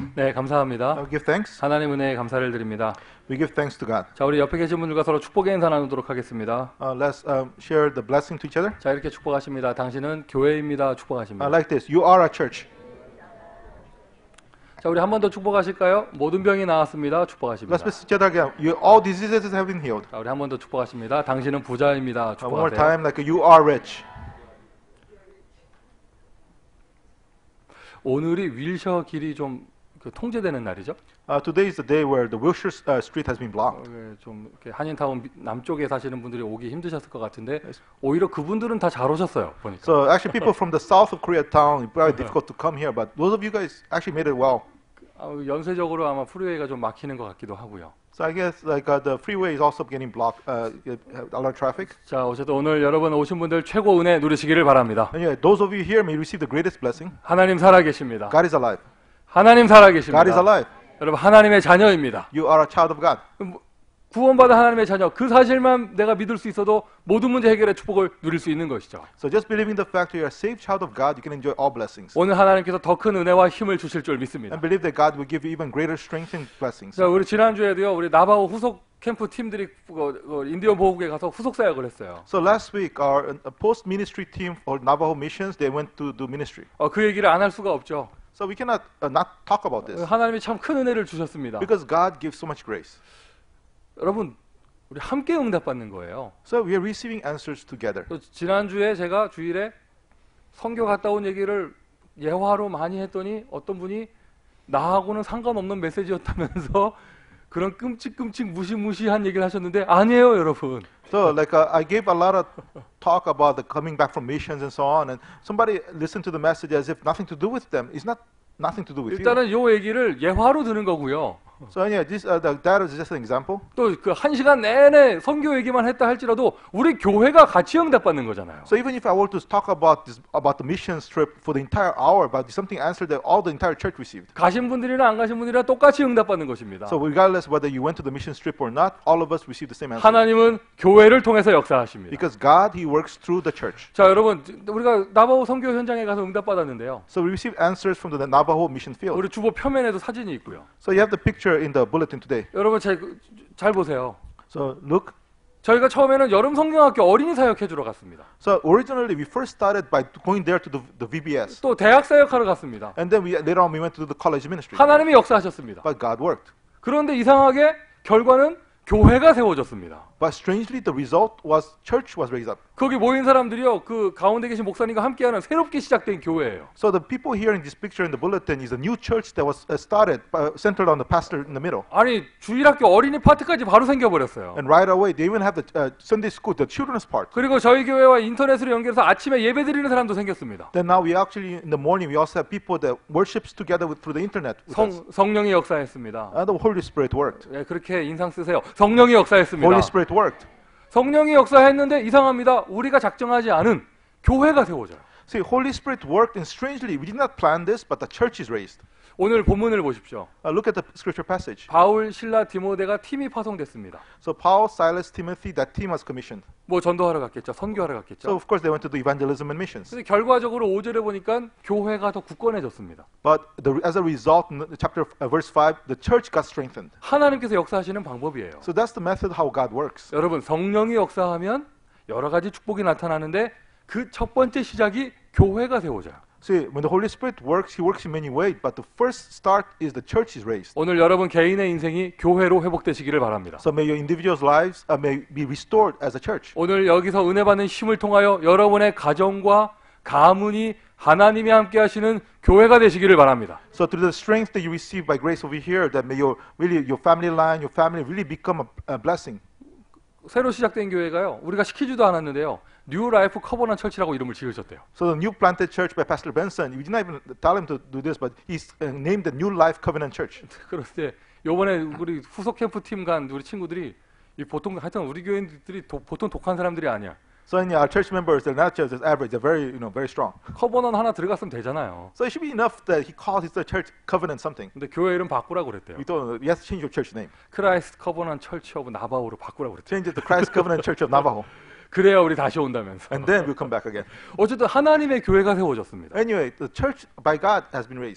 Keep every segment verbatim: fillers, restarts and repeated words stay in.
네, 감사합니다. Uh, give thanks. 하나님 은혜에 감사를 드립니다. We give thanks to God. 자, 우리 옆에 계신 분들과 서로 축복의 인사 나누도록 하겠습니다. Uh, let's um, share the blessing to each other. 자, 이렇게 축복하십니다. 당신은 교회입니다. Uh, 축복하십니다. like this. You are a church. 자, 우리 한 번 더 축복하실까요? 모든 병이 나았습니다. 축복하십니다. Let's bless each other again. You, all diseases have been healed. 자, 우리 한 번 더 축복하십니다. 당신은 부자입니다. Uh, one more 축복하세요. time. Like you are rich. 오늘이 윌셔 길이 좀 그 통제되는 날이죠. Uh, today is the day where the Wilshire uh, Street has been 어, blocked. 예, 좀 이렇게 한인타운 미- 남쪽에 사시는 분들이 오기 힘드셨을 것 같은데 오히려 그분들은 다 잘 오셨어요. 보니까. So actually, people from the south of Koreatown, it's very difficult to come here, but those of you guys actually made it well. 아, 연쇄적으로 아마 프리웨이가 좀 막히는 것 같기도 하고요. So I guess like uh, the freeway is also getting blocked, uh, a lot of traffic. 자, 어쨌든 오늘 여러분 오신 분들 최고 은혜 누리시기를 바랍니다. Anyway, those of you here may receive the greatest blessing. 하나님 살아계십니다. God is alive. 하나님 살아계십니다. God is alive. 여러분 하나님의 자녀입니다. You are a child of God. 구원받은 하나님의 자녀 그 사실만 내가 믿을 수 있어도 모든 문제 해결의 축복을 누릴 수 있는 것이죠. So just believing the fact that you are a saved child of God, you can enjoy all blessings. 오늘 하나님께서 더 큰 은혜와 힘을 주실 줄 믿습니다. And believe that God will give you even greater strength and blessings. 자, 우리 지난주에도요. 우리 나바오 후속 캠프 팀들이 그, 그 인디언 보호국에 가서 후속 사역을 했어요. So last week, our uh, post-ministry team for Navajo missions, they went to do ministry. 어, 그 얘기를 안 할 수가 없죠. So we cannot uh, not talk about this 하나님이 참 큰 은혜를 주셨습니다. because God gives so much grace. 여러분, 우리 함께 응답받는 거예요. So we are receiving answers together. 또 지난주에 제가 주일에 선교 갔다 온 얘기를 예화로 많이 했더니 어떤 분이 나하고는 상관없는 메시지였다면서 그런 끔찍끔찍 무시무시한 얘기를 하셨는데 아니에요, 여러분. So like uh, I gave a lot of talk about the coming back from missions and so on, and somebody listened to the message as if nothing to do with them. It's not nothing to do with you. 일단은 요 얘기를 예화로 드는 거고요. So yeah, this uh, the, that is just an example. 또 그 한 시간 내내 선교 얘기만 했다 할지라도 우리 교회가 같이 응답받는 거잖아요. So even if I were to talk about this about the missions trip for the entire hour, but something answered that all the entire church received. 가신 분들이나 안 가신 분들이나 똑같이 응답받는 것입니다. So regardless whether you went to the mission trip or not, all of us received the same answer. 하나님은 교회를 통해서 역사하십니다. Because God, He works through the church. 자, 여러분, 우리가 나바오 선교 현장에 가서 응답받았는데요. So we received answers from the Navajo mission field. 우리 주보 표면에도 사진이 있고요. So you have the picture in the bulletin today. 여러분 잘, 잘 보세요. So look. 저희가 처음에는 여름 성경학교 어린이 사역해 주러 갔습니다. So originally we first started by going there to the, the V B S. 또 대학 사역하러 갔습니다. And then we, later on we went to do the college ministry. 하나님이 역사하셨습니다. But God worked. 그런데 이상하게 결과는 교회가 세워졌습니다. But strangely the result was church was raised up. 거기 모인 사람들이요, 그 가운데 계신 목사님과 함께하는 새롭게 시작된 교회예요. So the people here in this picture in the bulletin is a new church that was uh, started uh, centered on the pastor in the middle. 아니 주일학교 어린이 파트까지 바로 생겨버렸어요. And right away they even have the uh, Sunday school, the children's part. 그리고 저희 교회와 인터넷으로 연결해서 아침에 예배 드리는 사람도 생겼습니다. Then now we actually in the morning we also have people that worships together with, through the internet. With us. 성, 성령이 역사했습니다. And the Holy Spirit worked. 예, 그렇게 인상 쓰세요. 성령이 역사했습니다. Holy Spirit worked. 성령이 역사했는데 이상합니다. 우리가 작정하지 않은 교회가 세워져요. See, Holy Spirit worked, and strangely, we did not plan this, but the church is raised. 오늘 본문을 보십시오. Uh, look at the scripture passage. 바울, 실라, 디모데가 팀이 파송됐습니다. So Paul, Silas, Timothy, that team was commissioned. 뭐 전도하러 갔겠죠. 선교하러 So 갔겠죠. of course they went to do evangelism and missions. 근데 결과적으로 오 절에 보니까 교회가 더 굳건해졌습니다. But the, as a result, in the chapter uh, verse five, the church got strengthened. 하나님께서 역사하시는 방법이에요. So that's the method how God works. 여러분, 성령이 역사하면 여러 가지 축복이 나타나는데 그 첫 번째 시작이 교회가 세워져요. See, when the Holy Spirit works, He works in many ways, but the first start is the church is raised. 오늘 여러분 개인의 인생이 교회로 회복되시기를 바랍니다. So may your individuals' lives uh, may be restored as a church. 오늘 여기서 은혜 받는 힘을 통하여 여러분의 가정과 가문이 하나님이 함께 하시는 교회가 되시기를 바랍니다. So through the strength that you receive by grace over here, that may your really your family line, your family really become a, a blessing. 새로 시작된 교회가요. 우리가 시키지도 않았는데요. 뉴 라이프 커버넌 철치라고 이름을 지으셨대요. So the new planted church by Pastor Benson, we didn't even tell him to do this, but he's uh, named the New Life Covenant Church. 그런데 요번에 우리 후속 캠프 팀 간 우리 친구들이 이 보통 하여튼 우리 교인들이 도, 보통 독한 사람들이 아니야. So in our church members, they're not just as average; they're very, you know, very strong. 커버넌 하나 들어갔으면 되잖아요. So it should be enough that he calls his church covenant something. 근데 교회 이름 바꾸라고 그랬대요. We told him, you have to change your church name. 크라이스트 커버넌 철치 오브 나바오로 바꾸라고 그랬대요. Change it to Christ Covenant Church of Navajo. 그래야 우리 다시 온다면서. And then we'll come back again. 어쨌든 하나님의 교회가 세워졌습니다. Anyway, the church by God has been raised.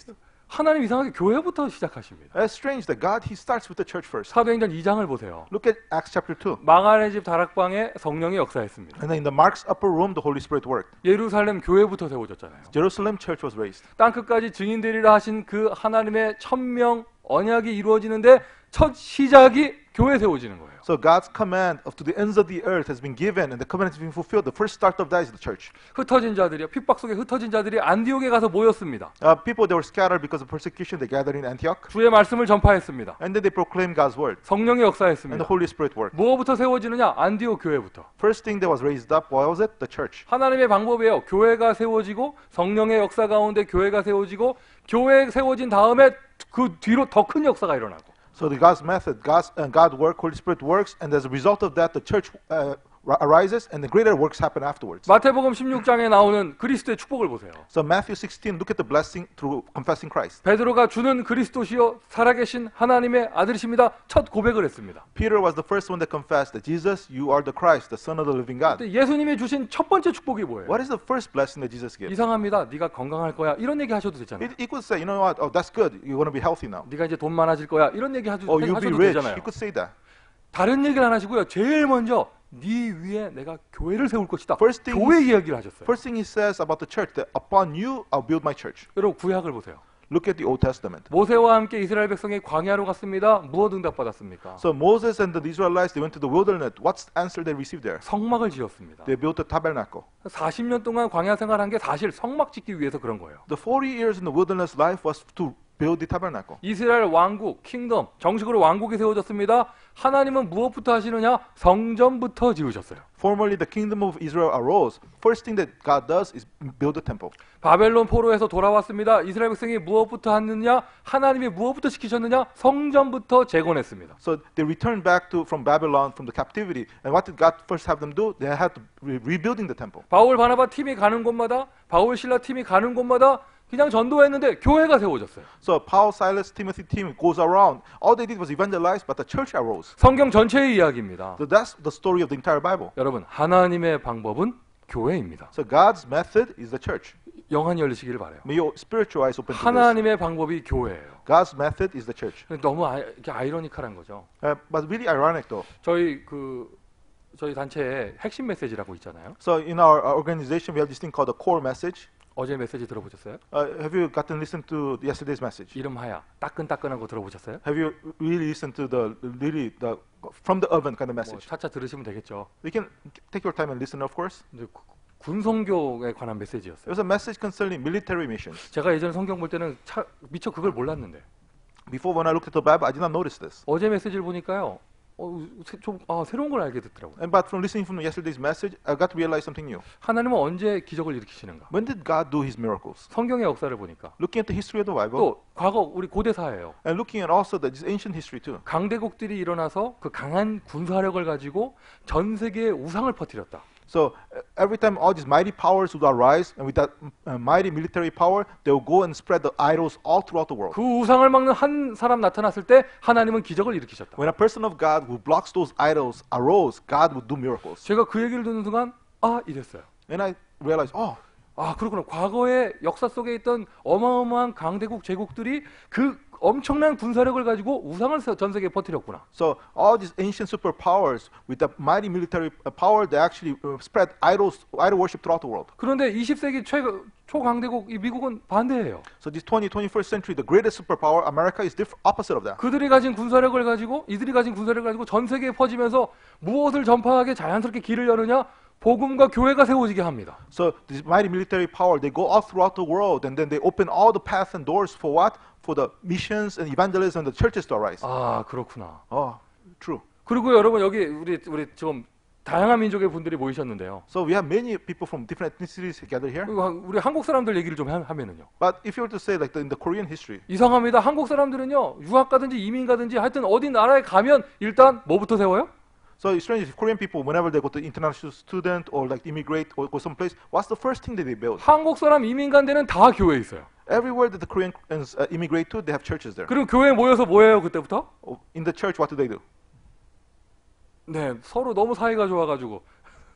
하나님 이상하게 교회부터 시작하십니다. It's strange that God, He starts with the church first. 사도행전 이 장을 보세요. Look at Acts chapter two. 마가네 집 다락방에 성령이 역사했습니다. And then in the Mark's upper room, the Holy Spirit worked. 예루살렘 교회부터 세워졌잖아요. Jerusalem church was raised. 땅 끝까지 증인되리라 하신 그 하나님의 천명 언약이 이루어지는데 첫 시작이 교회 세워지는 거예요. So God's command of to the ends of the earth has been given, and the covenant has been fulfilled. The first start of that is the church. 흩어진 자들이요, 핍박 속에 흩어진 자들이 안디옥에 가서 모였습니다. Uh, people that were scattered because of persecution, they gathered in Antioch, 주의 말씀을 전파했습니다. and then they proclaimed God's word. 성령이 And 역사했습니다. the Holy Spirit worked. 무엇부터 세워지느냐? 안디옥 교회부터. First thing that was raised up, what was it? The church. 하나님의 방법이에요. 교회가 세워지고 성령의 역사 가운데 교회가 세워지고 교회 세워진 다음에 그 뒤로 더 큰 역사가 일어나고. So the God's method, God's uh, God work, Holy Spirit works, and as a result of that, the church uh, arises, and the greater works happen afterwards. 마태복음 십육 장에 나오는 그리스도의 축복을 보세요. So Matthew sixteen, look at the blessing through confessing Christ. 베드로가 주는 그리스도시요 살아계신 하나님의 아들이십니다. 첫 고백을 했습니다. Peter was the first one that confessed that Jesus, you are the Christ, the Son of the living God. 근데 예수님이 주신 첫 번째 축복이 뭐예요? What is the first blessing that Jesus gave? 이상합니다. 네가 건강할 거야. 이런 얘기 하셔도 되잖아요. He, he could say, you know what? Oh, that's good. You're going to be healthy now. 네가 이제 돈 많아질 거야. 이런 얘기 하셔도, Oh, you'll be 하셔도 rich. 되잖아요. He could say that. 다른 얘기를 안 하시고요. 제일 먼저 네 위에 내가 교회를 세울 것이다. First thing 교회 is- 이야기를 하셨어요. First thing he says about the church, that upon you, I'll build my church. 여러분 구약을 보세요. Look at the Old Testament. 모세와 함께 이스라엘 백성이 광야로 갔습니다. 무엇 응답받았습니까? So Moses and the Israelites, they went to the wilderness. What's the answer they received there? 성막을 지었습니다. They built a tabernacle. 사십 년 동안 광야 생활한 게 사실 성막 짓기 위해서 그런 거예요. The forty years in the wilderness life was to build the tabernacle. 이스라엘 왕국, 킹덤, 정식으로 왕국이 세워졌습니다. 하나님은 무엇부터 하시느냐? 성전부터 지으셨어요. Formerly, the kingdom of Israel arose. First thing that God does is build a temple. 바벨론 포로에서 돌아왔습니다. 이스라엘 백성이 무엇부터 하느냐? 하나님이 무엇부터 시키셨느냐? 성전부터 재건했습니다. So they returned back to from Babylon from the captivity. And what did God first have them do? They had to re- rebuilding the temple. 바울 바나바 팀이 가는 곳마다, 바울 신라 팀이 가는 곳마다 그냥 전도했는데 교회가 세워졌어요. So Paul, Silas, Timothy team goes around. All they did was evangelize, but the church arose. 성경 전체의 이야기입니다. So that's the story of the entire Bible. 여러분, 하나님의 방법은 교회입니다. So God's method is the church. 영안이 열리시길 바라요. May your spiritual eyes open to this. 하나님의 방법이 교회예요. God's method is the church. 너무 아, 이렇게 아이러니컬한 거죠. Uh, but really ironic though. 저희 그 저희 단체에 핵심 메시지라고 있잖아요. So in our, our organization, we have this thing called the core message. 어제 메시지 들어보셨어요? Uh, have you gotten to listen to yesterday's message? 이름하야 따끈따끈한 거 들어보셨어요? Have you really listened to the really the from the oven kind of 뭐 message? 차차 들으시면 되겠죠. You can take your time and listen, of course. 근데 구- 군성교에 관한 It 메시지였어요. was a message concerning military missions. 제가 예전에 성경 볼 때는 차, 미처 그걸 몰랐는데 Before, when I looked at the Bible, I did not notice this. 어제 메시지를 보니까요. 어, 새, 좀 아, 새로운 걸 알게 됐더라고요. And but from listening from yesterday's message, I got to realize something new. 하나님은 언제 기적을 일으키시는가? When did God do His miracles? 성경의 역사를 보니까 Looking at the history of the Bible 또 과거 우리 고대사예요. and looking at also the this ancient history too. 강대국들이 일어나서 그 강한 군사력을 가지고 전 세계에 우상을 퍼뜨렸다. So uh, every time all these mighty powers would arise, and with that uh, mighty military power, they will go and spread the idols all throughout the world. 그 우상을 막는 한 사람 나타났을 때 하나님은 기적을 일으키셨다. When a person of God who blocks those idols arose, God would do miracles. 제가 그 얘기를 듣는 순간 아 이랬어요. And I realized, oh, 아 그렇구나. 과거의 역사 속에 있던 어마어마한 강대국 제국들이 그 엄청난 군사력을 가지고 우상을 세- 전 세계에 퍼뜨렸구나. so all these ancient superpowers with the mighty military uh, power, they actually uh, spread idols, idol worship throughout the world. 그런데 이십 세기 최, 초강대국 이 미국은 반대예요. So this twentieth, twenty-first century, the greatest superpower, America, is different, opposite of that. 그들이 가진 군사력을 가지고 이들이 가진 군사력을 가지고 전 세계에 퍼지면서 무엇을 전파하게 자연스럽게 길을 여느냐? 복음과 교회가 세워지게 합니다. So this mighty military power, they go all throughout the world, and then they open all the paths and doors for what? For the missions and evangelism and the churches to arise. 아 그렇구나. Oh, true. 그리고 여러분 여기 우리 우리 지금 다양한 민족의 분들이 모이셨는데요. So we have many people from different ethnicities gathered here. 그리고 한- 우리 한국 사람들 얘기를 좀 하- 하면은요. But if you were to say like the, in the Korean history, 이상합니다. 한국 사람들은요 유학 가든지 이민 가든지 하여튼 어디 나라에 가면 일단 뭐부터 세워요? so it's strange if Korean people, whenever they go to international student or like immigrate or go someplace, what's the first thing that they build? 한국 사람 이민 간 데는 다 교회 있어요. Everywhere that the Koreans uh, immigrate to, they have churches there. 그리고 교회에 모여서 뭐예요 그때부터? Oh, in the church, what do they do? 네 서로 너무 사이가 좋아가지고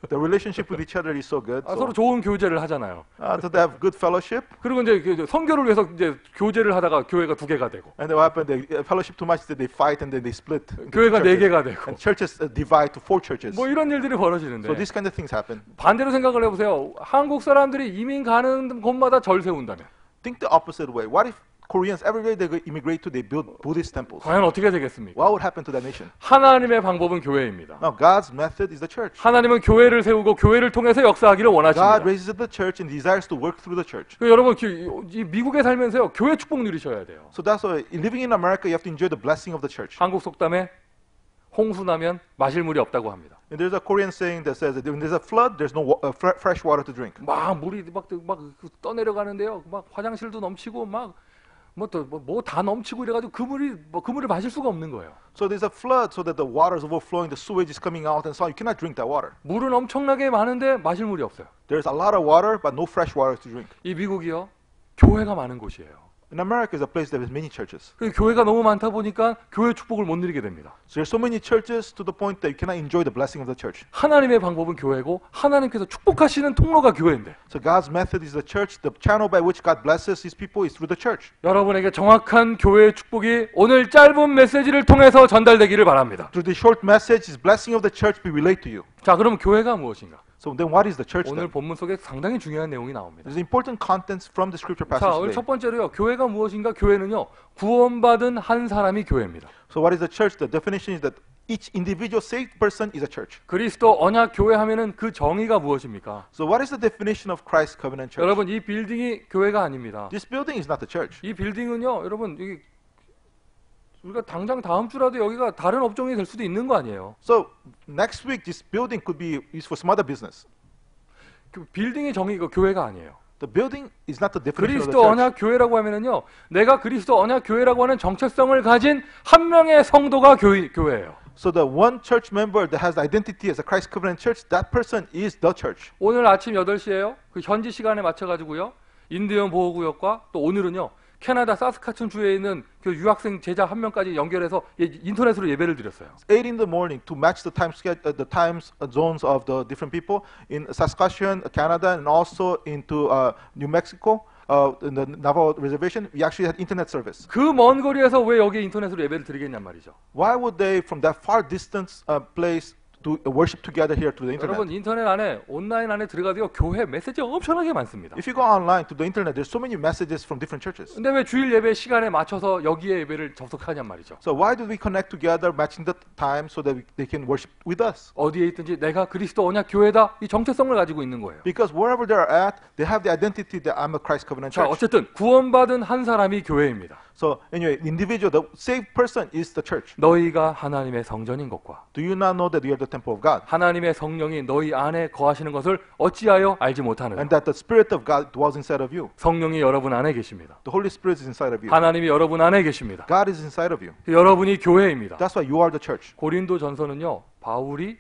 The relationship with each other is so good. 아, So, 서로 좋은 교제를 하잖아요. uh, so they have good fellowship. 그리고 이제 그 선교를 위해서 이제 교제를 하다가 교회가 두 개가 되고 And then what happened? They uh, fellowship too much that they fight and then they split. into two 교회가 네 churches. 개가 되고 And churches uh, divide to four churches. 뭐 이런 일들이 벌어지는데 So these kind of things happen. 반대로 생각을 해보세요. 한국 사람들이 이민 가는 곳마다 절 세운다면 Think the opposite way. What if Koreans everywhere they go immigrate to, they build Buddhist temples? 과연 어떻게 되겠습니까? What would happen to that nation? 하나님의 방법은 교회입니다. Now God's method is the church. 하나님은 교회를 세우고 교회를 통해서 역사하기를 God 원하십니다. raises up the church and desires to work through the church. 그 여러분 기- 이 미국에 살면서요 교회 축복 누리셔야 돼요. So that's why living in America, you have to enjoy the blessing of the church. 한국 속담에 홍수 나면 마실 물이 없다고 합니다. And there's a Korean saying that says that when there's a flood, there's no wa- uh, fre- fresh water to drink. 막 물이 막, 막 떠내려가는데요. 막 화장실도 넘치고 막 뭐 또 뭐 다 넘치고 이래가지고 그 물이 뭐 그 물을 마실 수가 없는 거예요. So there's a flood so that the water is overflowing, the sewage is coming out, and so you cannot drink that water. 물은 엄청나게 많은데 마실 물이 없어요. There's a lot of water, but no fresh water to drink. 이 미국이요 교회가 많은 곳이에요. In America is a place that has many churches. 그 교회가 너무 많다 보니까 교회 축복을 못 누리게 됩니다. So there's so many churches to the point that you cannot enjoy the blessing of the church. 하나님의 방법은 교회고 하나님께서 축복하시는 통로가 교회인데 So God's method is the church. The channel by which God blesses His people is through the church. 여러분에게 정확한 교회의 축복이 오늘 짧은 메시지를 통해서 전달되기를 바랍니다. Through the short message, His blessing of the church be relayed to you. 자, 그럼 교회가 무엇인가? So then what is the church 오늘 then? 본문 속에 상당히 중요한 내용이 나옵니다. There's important contents from the scripture 자, passage 오늘 today. 첫 번째로요. 교회가 무엇인가? 교회는요. 구원받은 한 사람이 교회입니다. So what is the church? The definition is that each individual saved person is a church. 그리스도 언약 교회 하면은 그 정의가 무엇입니까? So what is the definition of Christ's covenant church? 여러분, 이 빌딩이 교회가 아닙니다. This building is not the church. 이 빌딩은요. 여러분, 여기 우리가 당장 다음 주라도 여기가 다른 업종이 될 수도 있는 거 아니에요. So next week, this building could be used for some other business. 그 빌딩의 정의가 교회가 아니에요. The building is not the definition of the 그리스도 church. 언약 교회라고 하면은요. 내가 그리스도 언약 교회라고 하는 정체성을 가진 한 명의 성도가 교회, 교회예요. So the one church member that has the identity as a Christ covenant church, that person is the church. 오늘 아침 여덟 시에요. 그 현지 시간에 맞춰 가지고요. 인디언 보호구역과 또 오늘은요. 캐나다 사스카춘 주에 있는 그 유학생 제자 한 명까지 연결해서 예, 인터넷으로 예배를 드렸어요. eight in the morning to match the time schedule, uh, the times uh, zones of the different people in Saskatchewan, Canada, and also into uh, New Mexico, uh, in the Navajo reservation. We actually had internet service. 그 먼 거리에서 왜 여기 인터넷으로 예배를 드리겠냔 말이죠. Why would they, from that far distance uh, place, to uh, worship together here through the internet? 여러분 인터넷 안에 온라인 안에 들어가도요. 교회 메시지가 엄청나게 많습니다. If you go online to the internet, there's so many messages from different churches. 근데 왜 주일 예배 시간에 맞춰서 여기에 예배를 접속하냔 말이죠. So why do we connect together, matching the time so that we, they can worship with us? 어디에 있든지 내가 그리스도 언약 교회다 이 정체성을 가지고 있는 거예요. Because wherever they are at, they have the identity that I'm a Christ covenant 자, church. 어쨌든 구원받은 한 사람이 교회입니다. So anyway, the individual, the saved person is the church. 너희가 하나님의 성전인 것과 Do you not know that you are the temple of God? 하나님의 성령이 너희 안에 거하시는 것을 어찌하여 알지 못하느냐? And that the Spirit of God dwells inside of you. 성령이 여러분 안에 계십니다. The Holy Spirit is inside of you. 하나님이 여러분 안에 계십니다. God is inside of you. 여러분이 교회입니다. That's why you are the church. 고린도 전서는요. 바울이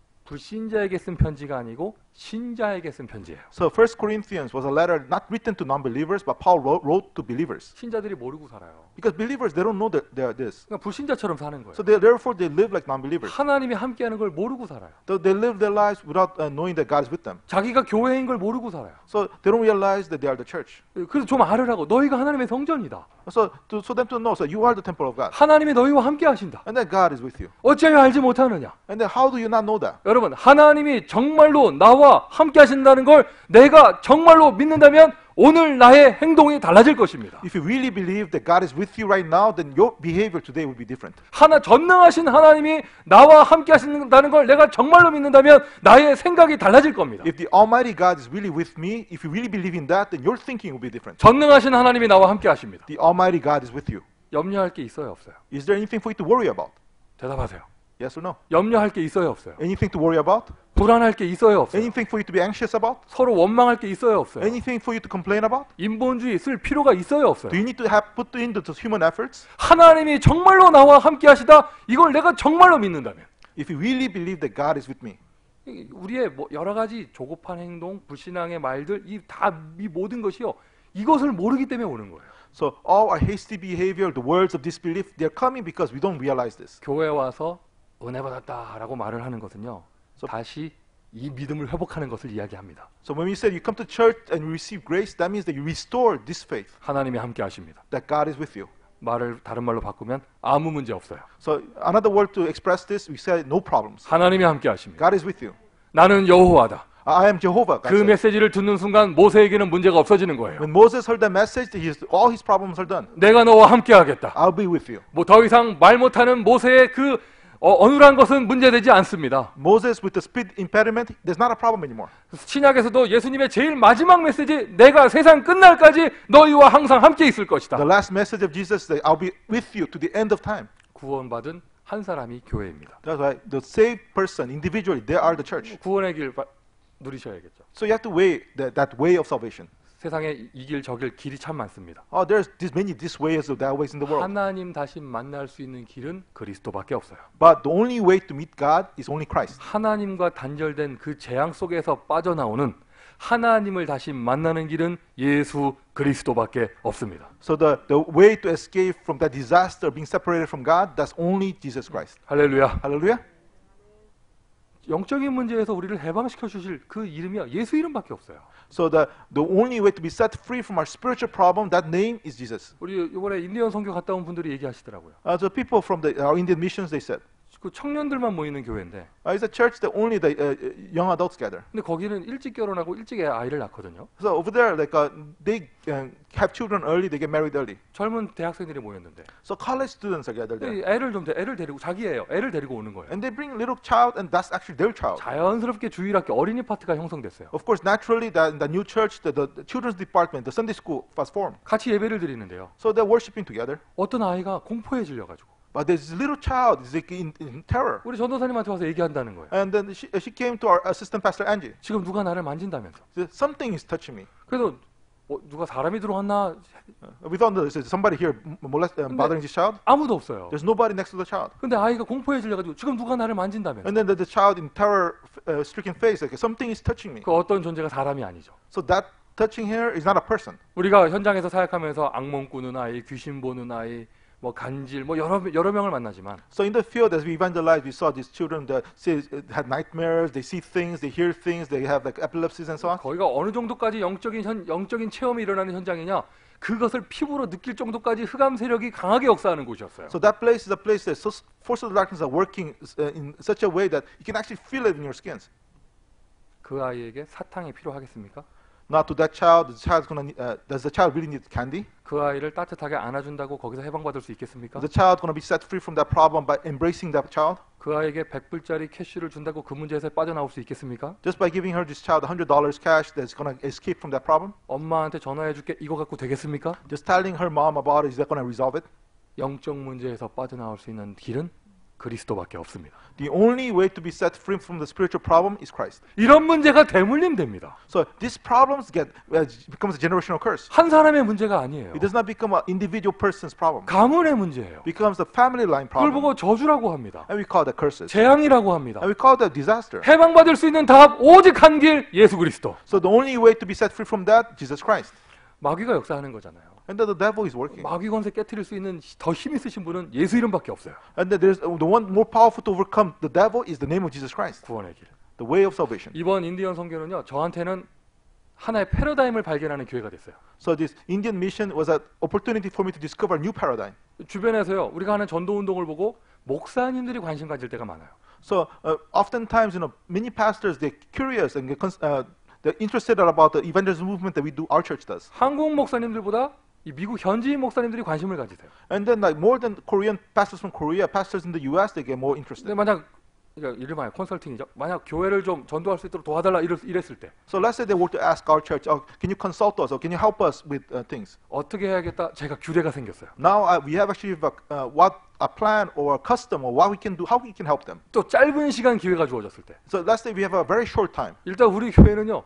불신자에게 쓴 편지가 아니고 신자에게 쓴 편지예요. So First Corinthians was a letter not written to non-believers, but Paul wrote, wrote to believers. 신자들이 모르고 살아요. Because believers, they don't know that they are this. 그러니까 불신자처럼 사는 거예요. So they, therefore they live like non-believers. 하나님이 함께하는 걸 모르고 살아요. So they live their lives without uh, knowing that God is with them. 자기가 교회인 걸 모르고 살아요. So they don't realize that they are the church. 그래서 좀 알으라고. 너희가 하나님의 성전이다. So to, so them to know, so you are the temple of God. 하나님이 너희와 함께 하신다. And that God is with you. 어찌하여 알지 못하느냐? And then how do you not know that? 여러분, 하나님이 정말로 나와 함께 하신다는 걸 내가 정말로 믿는다면 오늘 나의 행동이 달라질 것입니다. If you really believe that God is with you right now, then your behavior today will be different. 하나 전능하신 하나님이 나와 함께 하신다는 걸 내가 정말로 믿는다면 나의 생각이 달라질 겁니다. If the Almighty God is really with me, if you really believe in that, then your thinking will be different. 전능하신 하나님이 나와 함께 하십니다. The Almighty God is with you. 염려할 게 있어요, 없어요? Is there anything for you to worry about? 대답하세요. Yes or no? 염려할 게 있어요, 없어요? Anything to worry about? 불안할 게 있어요, 없어요? Anything for you to be anxious about? 서로 원망할 게 있어요, 없어요? Anything for you to complain about? 인본주의 쓸 필요가 있어요, 없어요? Do you need to have put into the human efforts? 하나님이 정말로 나와 함께 하시다 이걸 내가 정말로 믿는다면 If you really believe that God is with me, 이- 우리의 뭐 여러 가지 조급한 행동, 불신앙의 말들 이 다 이 모든 것이요 이것을 모르기 때문에 오는 거예요. so all our hasty behavior, the words of disbelief, they're coming because we don't realize this. 교회 와서 은혜 받았다라고 말을 하는 것은요. So- 다시 이 믿음을 회복하는 것을 이야기합니다. So when we say you come to church and you receive grace, that means that you restore this faith, 하나님이 함께 하십니다. that God is with you. 말을 다른 말로 바꾸면 아무 문제 없어요. So another word to express this, we say no problems. 하나님이 함께 하십니다. God is with you. 나는 여호와다. I am Jehovah. God 그 said. 메시지를 듣는 순간 모세에게는 문제가 없어지는 거예요. When Moses heard that message, his, all his problems are done. 내가 너와 함께 하겠다. I'll be with you. 뭐 더 이상 말 못하는 모세의 그 어, 어눌한 것은 문제되지 않습니다. Moses with the speed impediment, there's not a problem anymore. 신약에서도 예수님의 제일 마지막 메시지, 내가 세상 끝날까지 너희와 항상 함께 있을 것이다. The last message of Jesus is that I'll be with you to the end of time. 구원받은 한 사람이 교회입니다. That's why the saved person, individually, they are the church. 구원의 길 바- 누리셔야겠죠. So you have to weigh that, that way of salvation. 세상에 이길 저길 길이 참 많습니다. Oh, there's this many these ways of that ways in the world. 하나님 다시 만날 수 있는 길은 그리스도밖에 없어요. But the only way to meet God is only Christ. 하나님과 단절된 그 재앙 속에서 빠져나오는 하나님을 다시 만나는 길은 예수 그리스도밖에 없습니다. So the, the way to escape from that disaster, being separated from God, that's only Jesus Christ. 할렐루야. Hallelujah. 영적인 문제에서 우리를 해방시켜 주실 그 이름이요 예수 이름밖에 없어요. So the, the only way to be set free from our spiritual problem, that name is Jesus. 우리 이번에 인디언 선교 갔다 온 분들이 얘기하시더라고요. Uh, the people from the, our Indian missions, they said, 그 청년들만 모이는 교회인데, uh, it's a church that only the uh, young adults gather. 근데 거기는 일찍 결혼하고 일찍 아이를 낳거든요. So over there, like uh, they uh, have children early, they get married early. 젊은 대학생들이 모였는데, So college students are gathered there, 이 애를 좀 데, 애를 데리고 자기예요. 애를 데리고 오는 거예요. and they bring little child, and that's actually their child. 자연스럽게 주일학교 어린이 파트가 형성됐어요. Of course, naturally, that in the new church, the, the, the children's department, the Sunday school was formed. 같이 예배를 드리는데요. So they're worshiping together. 어떤 아이가 공포에 질려가지고 But there's this little child is like in, in terror. 우리 전도사님한테 와서 얘기한다는 거예요. And then she, she came to our assistant pastor Angie. 지금 누가 나를 만진다면서. She said, something is touching me. 그래서 어, 누가 사람이 들어왔나 Uh, we thought that there's somebody here molest, uh, bothering this child. 아무도 없어요. There's nobody next to the child. 근데 아이가 공포에 질려가지고 지금 누가 나를 만진다면서. And then the, the child in terror-stricken face, like something is touching me. 그 어떤 존재가 사람이 아니죠. So that touching here is not a person. 우리가 현장에서 사역하면서 악몽 꾸는 아이, 귀신 보는 아이, 뭐 간질, 뭐 여러 여러 명을 만나지만 So in the field, as we evangelize, we saw these children that say, uh, had nightmares, they see things, they hear things, they have like epilepsies and so on. 거기가 어느 정도까지 영적인 현, 영적인 체험이 일어나는 현장이냐? 그것을 피부로 느낄 정도까지 흑암 세력이 강하게 역사하는 곳이었어요. So that place is a place that so forces of darkness are working uh, in such a way that you can actually feel it in your skins. 그 아이에게 사탕이 필요하겠습니까? Now to that child, the child's gonna need, uh, does the child really need candy? 그 아이를 따뜻하게 안아준다고 거기서 해방받을 수 있겠습니까? Is the child gonna be set free from that problem by embracing that child? 그 아이에게 백 불짜리 캐시를 준다고 그 문제에서 빠져나올 수 있겠습니까? Just by giving her this child one hundred dollars cash that's gonna escape from that problem? 엄마한테 전화해줄게 이거 갖고 되겠습니까? Just telling her mom about it, is that gonna resolve it? 영적 문제에서 빠져나올 수 있는 길은 그리스도밖에 없습니다. The only way to be set free from the spiritual problem is Christ. 이런 문제가 대물림 됩니다. So these problems get uh, becomes a generational curse. 한 사람의 문제가 아니에요. It does not become an individual person's problem. 가문의 문제예요. It becomes the family line 그걸 problem. 보고 저주라고 합니다. And we call that curses. 재앙이라고 합니다. And we call that disaster. 해방받을 수 있는 답 오직 한 길 예수 그리스도. So the only way to be set free from that, Jesus Christ. 마귀가 역사하는 거잖아요. And that the devil is working. 마귀 권세 깨트릴 수 있는 더 힘 있으신 분은 예수 이름밖에 없어요. And that there's uh, the one more powerful to overcome the devil is the name of Jesus Christ. 구원의 길. The way of salvation. 이번 인디언 선교는요. 저한테는 하나의 패러다임을 발견하는 기회가 됐어요. So this Indian mission was an opportunity for me to discover a new paradigm. 주변에서요. 우리가 하는 전도 운동을 보고 목사님들이 관심 가질 때가 많아요. So uh, oftentimes, you know, many pastors they're curious and they're, cons- uh, they're interested about the evangelism movement that we do. Our church does. 한국 목사님들보다 이 미국 현지인 목사님들이 관심을 가지세요. And then, like more than Korean pastors from Korea, pastors in the U S, they get more interested. 근데 만약 그러니까 이름하여 컨설팅이죠. 만약 교회를 좀 전도할 수 있도록 도와달라 이랬, 이랬을 때 So let's say they were to ask our church, oh, can you consult us or can you help us with uh, things? 어떻게 해야겠다. 제가 규례가 생겼어요. Now uh, we have actually uh, what a plan or a custom or what we can do, how we can help them. 또 짧은 시간 기회가 주어졌을 때 So let's say we have a very short time. 일단 우리 교회는요.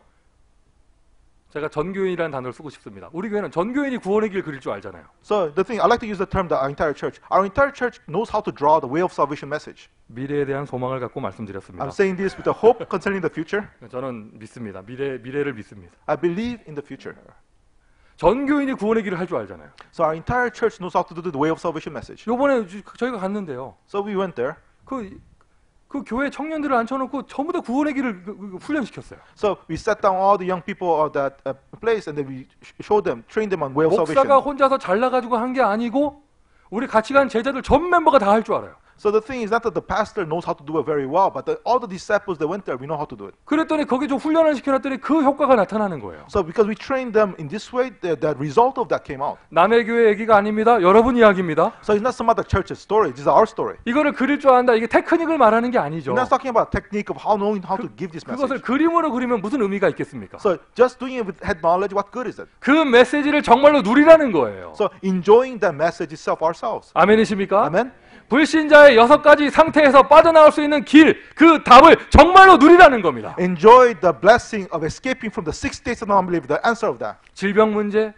제가 전교인이라는 단어를 쓰고 싶습니다. 우리 교회는 전교인이 구원의 길 그릴 줄 알잖아요. So the thing, I like to use the term that our entire church, our entire church knows how to draw the way of salvation message. 미래에 대한 소망을 갖고 말씀드렸습니다. I'm saying this with a hope concerning the future. 저는 믿습니다. 미래 미래를 믿습니다. I believe in the future. 전교인이 구원의 길을 할 줄 알잖아요. So our entire church knows how to do the way of salvation message. 요번에 주- 저희가 갔는데요. So we went there. 그, 그 교회 청년들을 앉혀놓고 전부 다 구원의 길을 그, 그, 훈련시켰어요. So we sat down all the young people of that uh, place, and then we sh- showed them, trained them on way of salvation. 목사가 혼자서 잘나가지고 한 게 아니고 우리 같이 간 제자들 전 멤버가 다 할 줄 알아요. So the thing is not that the pastor knows how to do it very well, but the, all the disciples that went there, we know how to do it. 그랬더니 거기 좀 훈련을 시켜놨더니 그 효과가 나타나는 거예요. So because we trained them in this way, the, the result of that came out. 남의 교회 얘기가 아닙니다. 여러분 이야기입니다. So it's not some other church's story. This is our story. 이거를 그릴 줄 안다. 이게 테크닉을 말하는 게 아니죠. We're not talking about technique of how knowing how to give this 그것을 message. 그림으로 그리면 무슨 의미가 있겠습니까? So just doing it with head knowledge, what good is it? 그 메시지를 정말로 누리라는 거예요. So enjoying the message itself ourselves. 아멘이십니까? Amen. 불신자의 여섯 가지 상태에서 빠져나올 수 있는 길, 그 답을 정말로 누리라는 겁니다. Enjoy the blessing of escaping from the six states of non-belief. The answer of that. 질병 문제,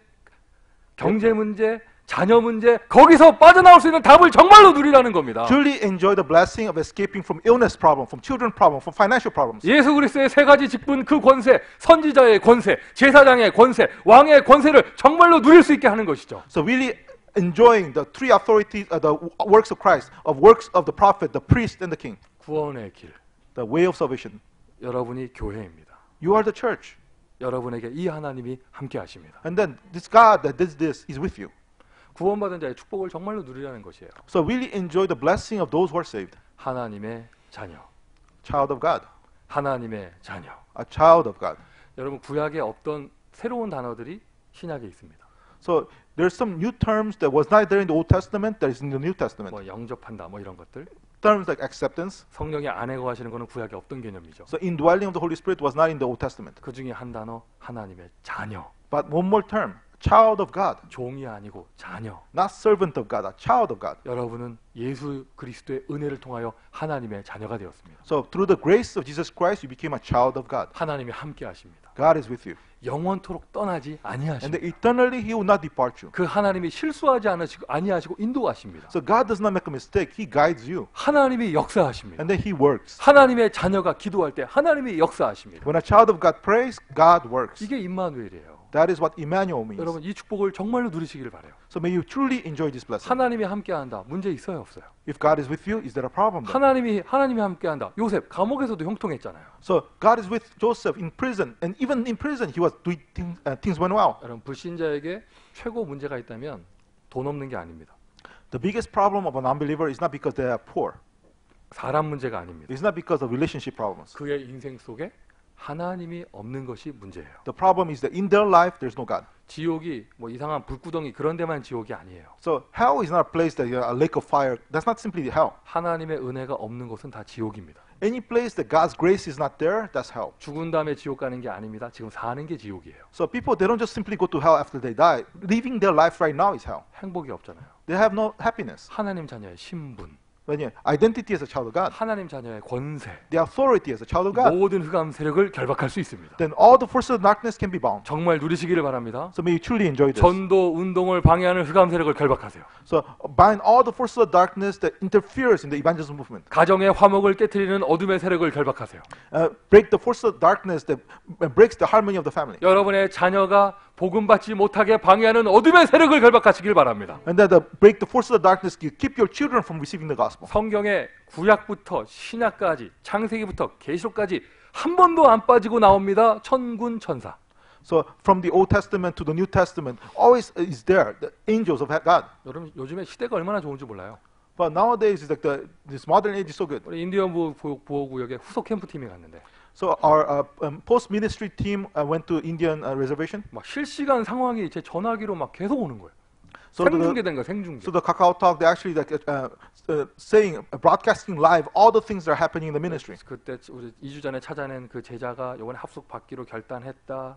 경제 문제, 자녀 문제, 거기서 빠져나올 수 있는 답을 정말로 누리라는 겁니다. Truly enjoy the blessing of escaping from illness problem, from children problem, from financial problems. 예수 그리스도의 세 가지 직분 그 권세, 선지자의 권세, 제사장의 권세, 왕의 권세를 정말로 누릴 수 있게 하는 것이죠. So really enjoying the three authorities, uh, the works of Christ, of works of the prophet, the priest, and the king. 구원의 길, The way of salvation. 여러분이 교회입니다. You are the church. 여러분에게 이 하나님이 함께 하십니다. And then this God that does this is with you. 구원받은 자의 축복을 정말로 누리라는 것이에요. So really enjoy the blessing of those who are saved. 하나님의 자녀, Child of God. 하나님의 자녀. A child of God. 여러분 구약에 없던 새로운 단어들이 신약에 있습니다. So there's some new terms that was not there in the Old Testament that is in the New Testament. 뭐 영접한다, 뭐 이런 것들. Terms like acceptance. 성령의 안에 거하시는 것은 구약에 없던 개념이죠. So indwelling of the Holy Spirit was not in the Old Testament. 그 중에 한 단어 하나님의 자녀. But one more term. Child of God. 종이 아니고 자녀. Not servant of God, a child of God. 여러분은 예수 그리스도의 은혜를 통하여 하나님의 자녀가 되었습니다. So through the grace of Jesus Christ, you became a child of God. 하나님이 함께 하십니다. God is with you. 영원토록 떠나지 And 아니하십니다. eternally He will not depart you. 그 하나님이 실수하지 않으시고 아니하시고 인도하십니다. So God does not make a mistake. He guides you. 하나님이 역사하십니다. And then He works. 하나님의 자녀가 기도할 때 하나님이 역사하십니다. When a child of God prays, God works. 이게 임마누엘이에요. That is what Emmanuel means. 여러분 이 축복을 정말로 누리시기를 바라요. So may you truly enjoy this blessing. 하나님이 함께한다. 문제 있어요, 없어요? If God is with you, is there a problem there? 하나님이 하나님이 함께한다. 요셉 감옥에서도 형통했잖아요. So God is with Joseph in prison, and even in prison, he was doing things, uh, things went well. 여러분 불신자에게 최고 문제가 있다면 돈 없는 게 아닙니다. The biggest problem of an unbeliever is not because they are poor. 사람 문제가 아닙니다. It's not because of relationship problems. 그의 인생 속에 하나님이 없는 것이 문제예요. The problem is that in their life, there's no God. 지옥이 뭐 이상한 불구덩이 그런 데만 지옥이 아니에요. So hell is not a place that you know, a lake of fire. That's not simply hell. 하나님의 은혜가 없는 곳은 다 지옥입니다. Any place that God's grace is not there, that's hell. 죽은 다음에 지옥 가는 게 아닙니다. 지금 사는 게 지옥이에요. So people, they don't just simply go to hell after they die. Living their life right now is hell. 행복이 없잖아요. They have no happiness. 하나님 자녀의 신분, When you identity as a child of God, 하나님 자녀의 권세, the authority as a child of God, 모든 흑암 세력을 결박할 수 있습니다. then all the forces of darkness can be bound. 정말 누리시기를 바랍니다. So may you truly enjoy this. 전도 운동을 방해하는 흑암 세력을 결박하세요. So bind all the forces of darkness that interferes in the evangelism movement. 가정의 화목을 깨트리는 어둠의 세력을 결박하세요. Uh, break the forces of darkness that breaks the harmony of the family. 여러분의 자녀가 복음 받지 못하게 방해하는 어둠의 세력을 결박하시길 바랍니다. And then the, break the forces of darkness, you keep your children from receiving the gospel. 성경의 구약부터 신약까지 창세기부터 계시록까지 한 번도 안 빠지고 나옵니다. 천군 천사. So from the Old Testament to the New Testament, always is there the angels of God. 여러분 요즘에 시대가 얼마나 좋은지 몰라요. But nowadays, it's like the this modern age is so good. 우리 인디언 보호, 보호구역에 후속 캠프 팀이 갔는데 So our uh, um, post ministry team uh, went to Indian uh, reservation. 막 실시간 상황이 제 전화기로 막 계속 오는 거예요. So the, 생중계된 거 생중계. so the Kakao Talk, they actually like uh, uh, saying, uh, broadcasting live all the things that are happening in the ministry. 그때 우리 이 주 전에 찾아낸 그 제자가 이번에 합숙 받기로 결단했다.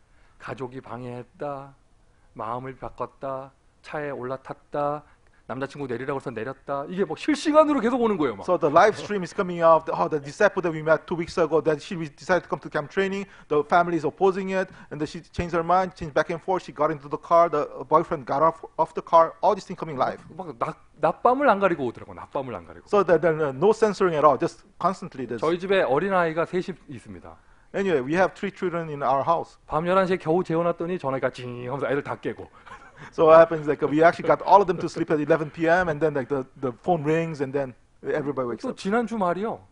가족이 방해했다. 마음을 바꿨다. 차에 올라탔다. 남자친구 내리라고 해서 내렸다. 이게 막 실시간으로 계속 오는 거예요. 막. So the live stream is coming out. Oh, the disciple that we met two weeks ago, that she decided to come to camp training. The family is opposing it, and then she changed her mind, changed back and forth. She got into the car. The boyfriend got off off the car. All these things coming live. 막 낮, 낮밤을 안 가리고 오더라고. 낮밤을 안 가리고. So there, there uh, no censoring at all. Just constantly this. 저희 집에 어린 아이가 셋이 있습니다. Anyway, we have three children in our house. 밤 열한 시에 겨우 재워놨더니 전화가 징 하면서 애들 다 깨고. So what happens like uh, we actually got all of them to sleep at eleven p m and then like the, the phone rings and then everybody wakes 또 up. 지난 주말이요.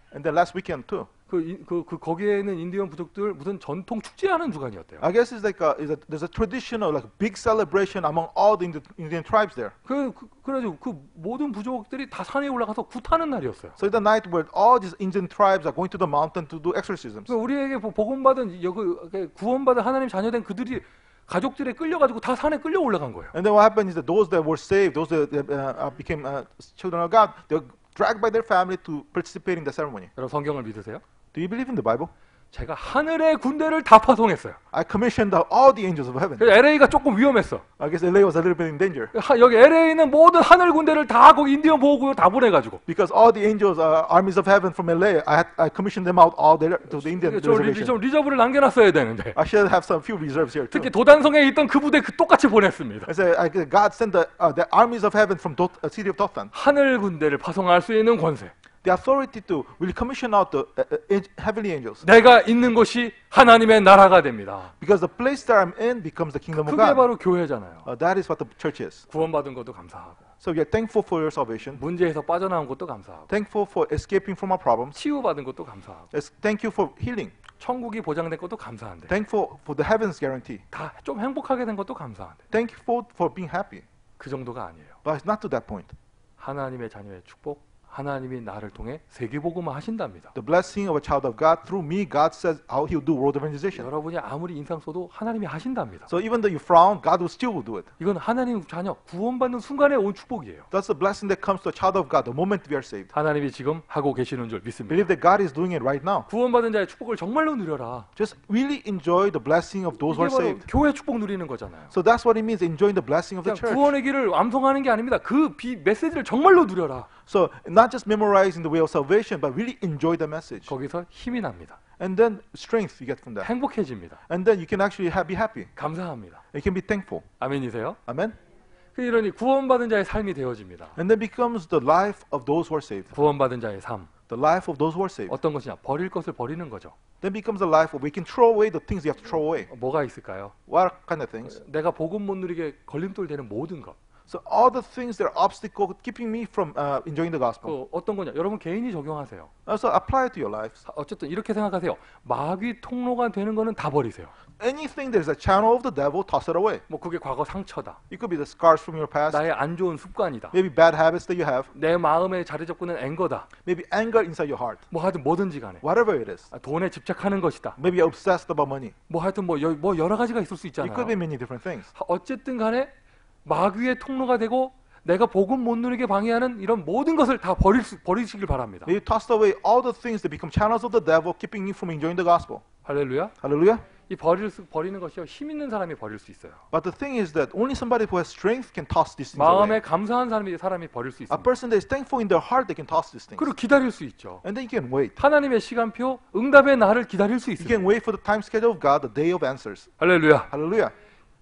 And then last weekend too. 그, 이- 그, 그 거기에 있는 인디언 부족들 무슨 전통 축제하는 주간이었대요. I guess it's like a, is a, there's a tradition of like a big celebration among all the Indian, Indian tribes there. 그, 그 그래가지고 그 모든 부족들이 다 산에 올라가서 굿하는 날이었어요. So it's the night where all these Indian tribes are going to the mountain to do exorcisms. 그 우리에게 보- 복음받은 여기 구원받은 하나님 자녀된 그들이 가족들에 끌려가지고 다 산에 끌려 올라간 거예요. And then what happened is that those that were saved, those that uh, uh, became uh, children of God, they were dragged by their family to participate in the ceremony. 여러분 성경을 믿으세요? Do you believe in the Bible? 제가 하늘의 군대를 다 파송했어요. I commissioned the, all the angels of heaven. 그래서 엘에이가 조금 위험했어. I guess L A was a little bit in danger 하, 여기 엘에이에 있는 모든 하늘 군대를 다 거기 인디언 보호구역 다 보내가지고 because all the angels, uh, armies of heaven from L A, I, had, I commissioned them out all there to the Indian 좀, 리, reservation. 좀 리저브를 남겨놨어야 되는데 I should have some few reserves here too. 특히 도단성에 있던 그 부대 그 똑같이 보냈습니다. I said, I, God sent the, uh, the armies of heaven from Dot, uh, city of Dothan. 하늘 군대를 파송할 수 있는 권세. The authority to will commission out the uh, uh, heavenly angels 내가 있는 곳이 하나님의 나라가 됩니다. because the place that I'm in becomes the kingdom of 그게 God. 바로 교회잖아요. Uh, that is what the church is. 구원받은 것도 감사하고 So we are thankful for your salvation, 문제에서 빠져나온 것도 감사하고 thankful for escaping from our problems, 치유받은 것도 감사하고 Yes, thank you for healing, 천국이 보장된 것도 감사한데 thankful for the heavens guarantee, 다 좀 행복하게 된 것도 감사한데 thankful for being happy. 그 정도가 아니에요. But it's not to that point. 하나님의 자녀의 축복, 하나님이 나를 통해 세계복음화 하신답니다. The blessing of a child of God through me, God says how He'll do world evangelization. 여러분이 아무리 인상 써도 하나님이 하신답니다. So even though you frown, God will still will do it. 이건 하나님 자녀 구원받는 순간에 온 축복이에요. That's the blessing that comes to a child of God the moment we are saved. 하나님이 지금 하고 계시는 줄 믿습니다. Believe that God is doing it right now. 구원받은 자의 축복을 정말로 누려라. Just really enjoy the blessing of those who 이게 are 바로 saved. 교회 축복 누리는 거잖아요. So that's what it means, enjoying the blessing of the 그냥 church. 구원의 길을 암송하는 게 아닙니다. 그 비, 메시지를 정말로 누려라. So not just memorizing the way of salvation, but really enjoy the message. 거기서 힘이 납니다. And then strength you get from that. 행복해집니다. And then you can actually ha- be happy. 감사합니다. You can be thankful. 아멘이세요? Amen. 그 이러니 구원받은 자의 삶이 되어집니다. And then becomes the life of those who are saved. 구원받은 자의 삶. The life of those who are saved. 어떤 것이냐? 버릴 것을 버리는 거죠. Then becomes the life of we can throw away the things you have to throw away. 어, 뭐가 있을까요? What kind of things? 내가 복음 못 누리게 걸림돌 되는 모든 것. So all the things that are obstacle keeping me from uh, enjoying the gospel. 그 어떤 거냐? 여러분 개인이 적용하세요. Also apply it to your lives. 어쨌든 이렇게 생각하세요. 마귀 통로가 되는 거는 다 버리세요. Anything that is a channel of the devil, toss it away. 뭐 그게 과거 상처다. It could be the scars from your past, 나의 안 좋은 습관이다. maybe bad habits that you have, 내 마음에 자리 잡고 있는 앵거다. maybe anger inside your heart. 뭐 하여튼 뭐든지 간에 Whatever it is. 아, 돈에 집착하는 것이다. Maybe you're obsessed about money. 뭐 하여튼 뭐, 여, 뭐 여러 가지가 있을 수 It 있잖아요. could be many different things. 하- 어쨌든 간에 마귀의 통로가 되고 내가 복음 못 누리게 방해하는 이런 모든 것을 다 버릴 수, 버리시길 바랍니다. May you toss away all the things that become channels of the devil, keeping you from enjoying the gospel. 할렐루야. Hallelujah. 이 버릴 수, 버리는 것이요 힘 있는 사람이 버릴 수 있어요. But the thing is that only somebody who has strength can toss these things 마음에 away. 감사한 사람이 사람이 버릴 수 A 있습니다. person that is thankful in their heart, they can toss these things. 그리고 기다릴 수 있죠. And then you can wait. 하나님의 시간표, 응답의 날을 기다릴 수 You can 있습니다. wait for the time schedule of God, the day of answers. 할렐루야. Hallelujah.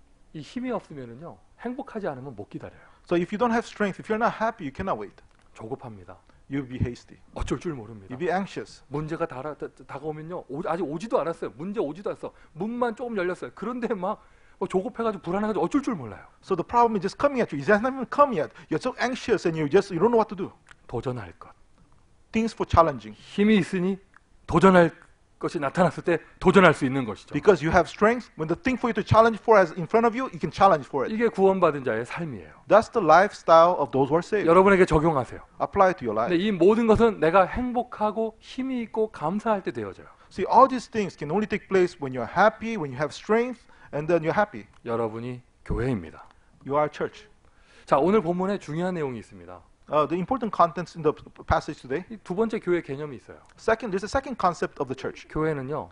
이 힘이 없으면은요 행복하지 않으면 못 기다려요. So if you don't have strength, if you're not happy, you cannot wait. 조급합니다. You'll be hasty. 어쩔 줄 모릅니다. You'll be anxious. 문제가 다라, 다, 다가오면요 오, 아직 오지도 않았어요. 문제 오지도 않았어. 문만 조금 열렸어요. 그런데 막 어, 조급해가지고 불안해가지고 어쩔 줄 몰라요. So the problem is just coming at you. It hasn't even come yet. You're so anxious and you just you don't know what to do. 도전할 것. Things for challenging. 힘이 있으니 도전할 것이 나타났을 때 도전할 수 있는 것이죠. Because you have strength, when the thing for you to challenge for is in front of you, you can challenge for it. 이게 구원받은 자의 삶이에요. That's the lifestyle of those who are saved. 여러분에게 적용하세요. Apply it to your 근데 life. 이 모든 것은 내가 행복하고 힘이 있고 감사할 때 되어져요. See, all these things can only take place when you're happy, when you have strength, and then you're happy. 여러분이 교회입니다. You are a church. 자, 오늘 본문에 중요한 내용이 있습니다. Uh, the important contents in the passage today. 이 두 번째 교회 개념이 있어요. Second, there's a second concept of the church. 교회는요.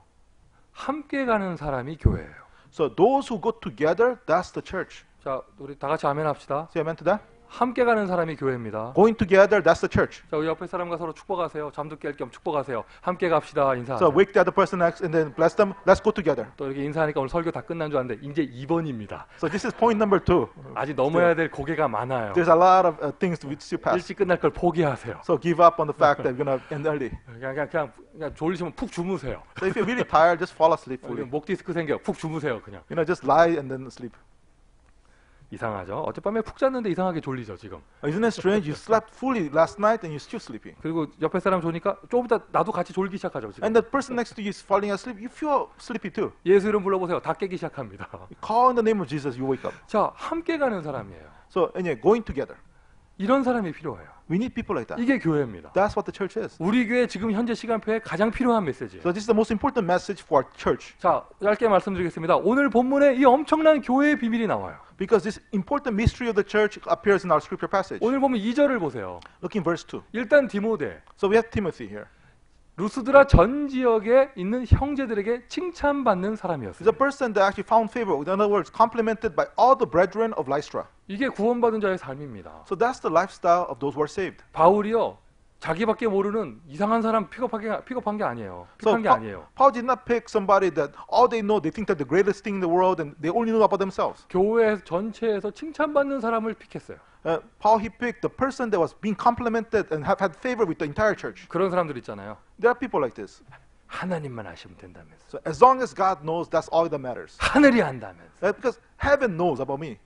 함께 가는 사람이 교회예요. So those who go together, that's the church. 자, 우리 다 같이 아멘 합시다. Say amen to that. 함께 가는 사람이 교회입니다. Going together, that's the church. 자, 우리 옆에 사람과 서로 축복하세요. 잠도 깰 겸 축복하세요. 함께 갑시다. So 인사하세요. wake the other person next and then bless them. Let's go together. 또 이렇게 인사하니까 오늘 설교 다 끝난 줄 알았는데 이제 이 번입니다. So this is point number two. 아직 넘어야 될 고개가 많아요. There's a lot of uh, things to still pass. 일찍 끝날 걸 포기하세요. So give up on the fact that we're gonna end early. 그냥 그냥, 그냥, 그냥 졸리시면 푹 주무세요. So if you're really tired, just fall asleep 여기 fully. 목 디스크 생겨. 푹 주무세요, 그냥. You know, just lie and then sleep. 이상하죠. 어젯밤에 푹 잤는데 이상하게 졸리죠 지금. Isn't it strange? You slept fully last night and you're still sleepy. 그리고 옆에 사람 좋으니까 조금 이따 나도 같이 졸기 시작하죠 지금. And the person next to you is falling asleep. You feel sleepy too. 예수 이름 불러보세요. 다 깨기 시작합니다. You call in the name of Jesus, you wake up. 자, 함께 가는 사람이에요. So, and you're going together. 이런 사람이 필요해요. We need people like that. 이게 교회입니다. That's what the church is. 우리 교회 지금 현재 시간표에 가장 필요한 메시지예요. So this is the most important message for our church. 자, 짧게 말씀드리겠습니다. 오늘 본문에 이 엄청난 교회의 비밀이 나와요. Because this important mystery of the church appears in our scripture passage. 오늘 보면 이 절을 보세요. Look in verse two. 일단 디모데, So we have Timothy here. 루스드라 전 지역에 있는 형제들에게 칭찬받는 사람이었어요. He's a person that actually found favor. In other words, complimented by all the brethren of Lystra. 이게 구원받은 자의 삶입니다. So that's the lifestyle of those who are saved. 바울이요, 자기밖에 모르는 이상한 사람 픽업하게 픽업한 게 아니에요. So 픽한 게 Pa- 아니에요. Paul did not pick somebody that all they know, they think that the greatest thing in the world and they only know about themselves. 교회 전체에서 칭찬받는 사람을 픽했어요. Uh, Paul, he picked the person that was being complimented and have had favor with the entire church. 그런 사람들 있잖아요. There are people like this. 하나님만 아시면 된다면서. So as long as God knows, that's all that matters. 하늘이 안다면서. Uh, because heaven knows about me.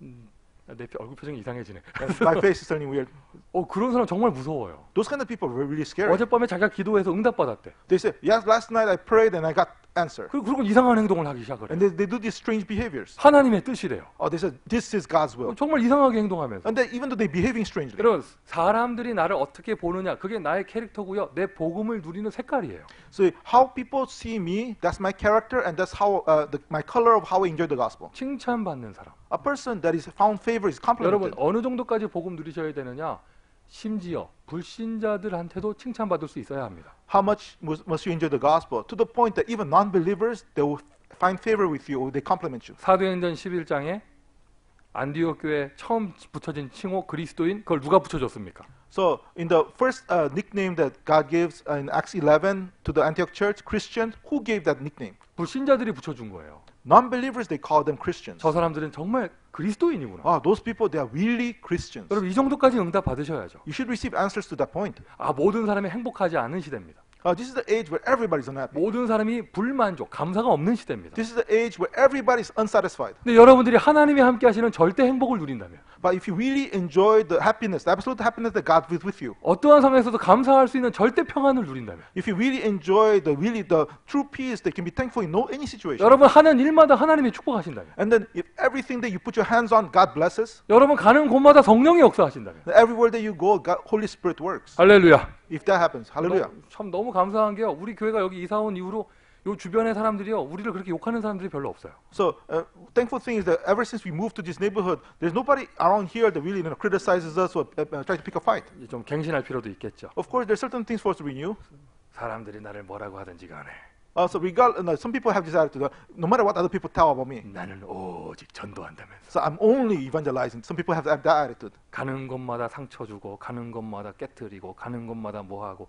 내 얼굴 표정이 이상해지네. My face is turning weird. 어, 그런 사람 정말 무서워요. Those kind of people were really scary. 어젯밤에 자기가 기도해서 응답받았대. They say, yes, last night I prayed and I got answer. 그리고 그리고 이상한 행동을 하기 시작을 해. And they, they do these strange behaviors. 하나님의 뜻이래요. Oh, they said, this is God's will. 정말 이상하게 행동하면서. And they, even though they're behaving strangely. 여러분, 사람들이 나를 어떻게 보느냐, 그게 나의 캐릭터고요. 내 복음을 누리는 색깔이에요. So how people see me, that's my character and that's how uh, the, my color of how I enjoy the gospel. 칭찬받는 사람. A person that is found favor is 여러분, complimented. 어느 정도까지 복음 누리셔야 되느냐? 심지어 불신자들한테도 칭찬받을 수 있어야 합니다. How much must, must you enjoy the gospel? To the point that even non-believers, they will find favor with you or they compliment you. 사도행전 십일 장에 안디옥 교회 처음 붙여진 칭호 그리스도인, 그걸 누가 붙여줬습니까? So in the first uh, nickname that God gives in Acts eleven to the Antioch church, Christians, who gave that nickname? 불신자들이 붙여준 거예요. Non-believers, they call them Christians. 저 사람들은 정말 그리스도인이구나. Ah, those people, they are really Christians. 여러분, 이 정도까지 응답 받으셔야죠. You should receive answers to that point. 아, 모든 사람이 행복하지 않은 시대입니다. Uh, this is the age where everybody's unhappy. 모든 사람이 불만족, 감사가 없는 시대입니다. This is the age where everybody's unsatisfied. 근데 여러분들이 하나님이 함께 하시는 절대 행복을 누린다면, But if you really enjoy the happiness, the absolute happiness that God is with you, 어떠한 상황에서도 감사할 수 있는 절대 평안을 누린다면, if you really enjoy the really the true peace that can be thankful in no any situation, 여러분 하는 일마다 하나님이 축복하신다면, and then if everything that you put your hands on, God blesses, 여러분 가는 곳마다 성령이 역사하신다면, then everywhere that you go, God, Holy Spirit works. 할렐루야. If that happens, hallelujah. 너무, 참 너무 감사한 게요. 우리 교회가 여기 이사 온 이후로 요 주변의 사람들이요, 우리를 그렇게 욕하는 사람들이 별로 없어요. So uh, thankful thing is that ever since we moved to this neighborhood, there's nobody around here that really you know, criticizes us or uh, uh, tries to pick a fight. 이제 좀 갱신할 필요도 있겠죠. Of course, there's certain things for us to renew. 사람들이 나를 뭐라고 하든지 간에 Uh, so regard, uh, some people have this attitude, uh, no matter what other people tell about me, 나는 오직 전도한다면서 so I'm only evangelizing. Some people have that, that attitude. 가는 곳마다 상처 주고 가는 곳마다 깨트리고 가는 곳마다 뭐 하고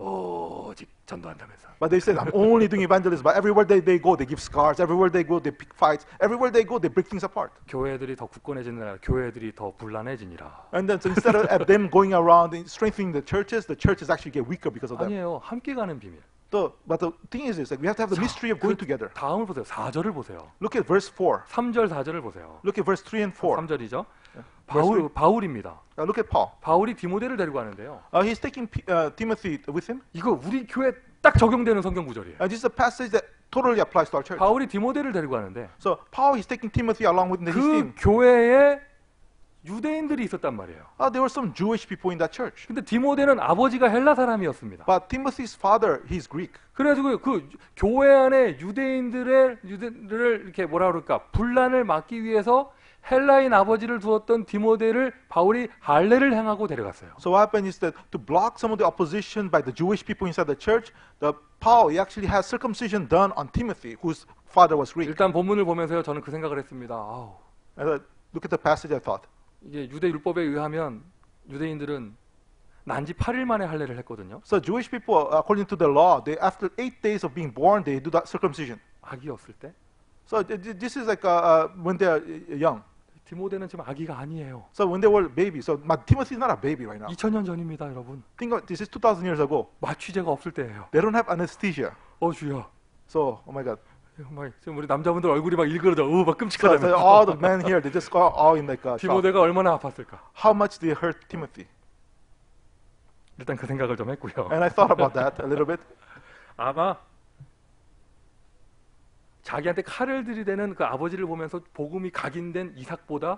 오직 전도한다면서. But they say, I'm only doing evangelism. But everywhere they, they go, they give scars. Everywhere they go, they pick fights. Everywhere they go, they break things apart. 교회들이 더 굳건해지느라 교회들이 더 불란해지니라. And then so instead of uh, them going around and strengthening the churches, the churches actually get weaker because of that. 아니에요. 함께 가는 비밀. So, but the thing is, is like we have to have the mystery of going together. 다음을 보세요. 사 절을 보세요. Look at verse four. 삼 절 사 절을 보세요. Look at verse three and four. 삼 절이죠. Verse 바울 바울입니다. Uh, look at Paul. 바울이 디모데를 데리고 가는데요. Uh, he's taking P, uh, Timothy with him. 이거 우리 교회 딱 적용되는 성경 구절이에요. And this is a passage that totally applies to our church. 바울이 디모데를 데리고 가는데 So Paul is taking Timothy along with his 그 team. 교회에 유대인들이 있었단 말이에요. Uh, there were some Jewish people in that church. 근데 디모데는 아버지가 헬라 사람이었습니다. But Timothy's father, he's Greek. 그래가지고 그 교회 안에 유대인들의 유대들을 이렇게 뭐라 그럴까 분란을 막기 위해서 헬라인 아버지를 두었던 디모데를 바울이 할례를 행하고 데려갔어요. So what happened is that to block some of the opposition by the Jewish people inside the church, the Paul he actually has circumcision done on Timothy, whose father was Greek. 일단 본문을 보면서요, 저는 그 생각을 했습니다. 아우, And uh, look at the passage I thought. 이게 유대 율법에 의하면 유대인들은 난지 팔 일 만에 할례를 했거든요. So Jewish people, according to the law, they after eight days of being born, they do that circumcision. 아기였을 때. So th- th- this is like uh, uh, when they are uh, young. 디모데는 지금 아기가 아니에요. So when they were babies. So my Timothy is not a baby right now. 이천 년 전입니다, 여러분. Think of this is two thousand years ago. 마취제가 없을 때예요. They don't have anesthesia. 어 주여, So oh my God. 막 지금 우리 남자분들 얼굴이 막 일그러져. 우, 막 So, 끔찍하다며. so all the men here, they just got all in like uh, shock. 디모데가 얼마나 아팠을까? How much did it hurt Timothy? 일단 그 생각을 좀 했고요. And I thought about that a little bit. 아마 자기한테 칼을 들이대는 그 아버지를 보면서 복음이 각인된 이삭보다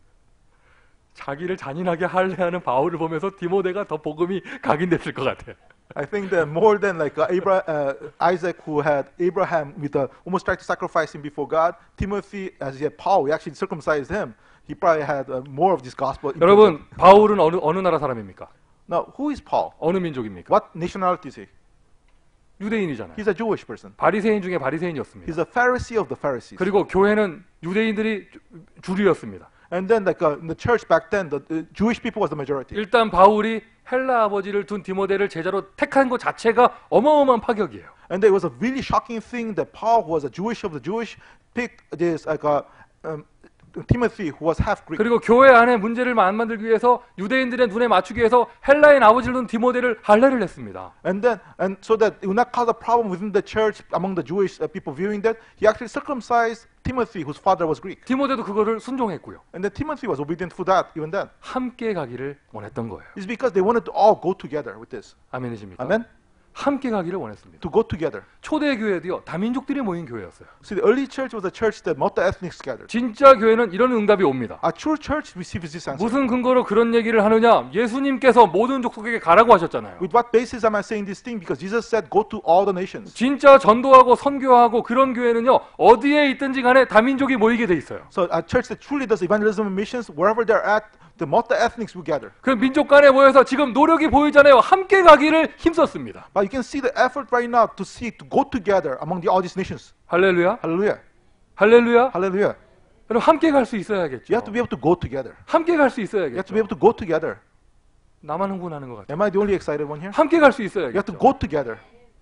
자기를 잔인하게 할례하는 바울을 보면서 디모데가 더 복음이 각인됐을 것 같아요. I think that more than like uh, Abra- uh, Isaac, who had Abraham with uh, almost tried to sacrifice him before God, Timothy, as he had Paul, he actually circumcised him. He probably had uh, more of this gospel. in 여러분, himself. 바울은 어느 어느 나라 사람입니까? Now, who is Paul? 어느 민족입니까? What nationality is he? 유대인이잖아요. He's a Jewish person. 바리새인 중에 바리새인이었습니다. He's a Pharisee of the Pharisees. 그리고 교회는 유대인들이 주- 주류였습니다. And then, like uh, in the church back then, the, the Jewish people was the majority. 일단 바울이 헬라 아버지를 둔 디모데를 제자로 택한 것 자체가 어마어마한 파격이에요. And it was a really shocking thing that Paul, who was a Jewish of the Jewish, picked this like a um, Timothy, who was half Greek. 그리고 교회 안에 문제를 안 만들기 위해서 유대인들의 눈에 맞추기 위해서 헬라인 아버지를 둔 디모데를 할례를 했습니다. And then, and so that it would not cause a problem within the church among the Jewish uh, people viewing that, he actually circumcised Timothy, whose father was Greek. 디모데도 그거를 순종했고요. And then Timothy was obedient to that, even then. 함께 가기를 원했던 거예요. It's because they wanted to all go together with this. 아멘이십니까? Amen? 함께 가기를 원했습니다. To go together. 초대 교회도요, 다민족들이 모인 교회였어요. See, the early church was a church that multi-ethnics gathered. 진짜 교회는 이런 응답이 옵니다. A true church receives this answer. 무슨 근거로 그런 얘기를 하느냐? 예수님께서 모든 족속에게 가라고 하셨잖아요. With what basis am I saying this thing? Because Jesus said, go to all the nations. 진짜 전도하고 선교하고 그런 교회는요, 어디에 있든지 간에 다민족이 모이게 돼 있어요. So a church that truly does evangelism and missions, wherever they're at, the multi-ethnics will gather. 그 민족 간에 모여서 지금 노력이 보이잖아요. 함께 가기를 힘썼습니다. But you can see the effort right now to see, to go together among the, all these nations. 할렐루야. Hallelujah. 할렐루야. Hallelujah. 여러분 함께 갈 수 You 있어야겠죠. have to be able to go together. 함께 갈 수 You have to be able 있어야겠죠. to go together. 나만 흥분하는 것 같아요. Am I the only excited one here? 함께 갈 수 You have to 있어야겠죠. go together.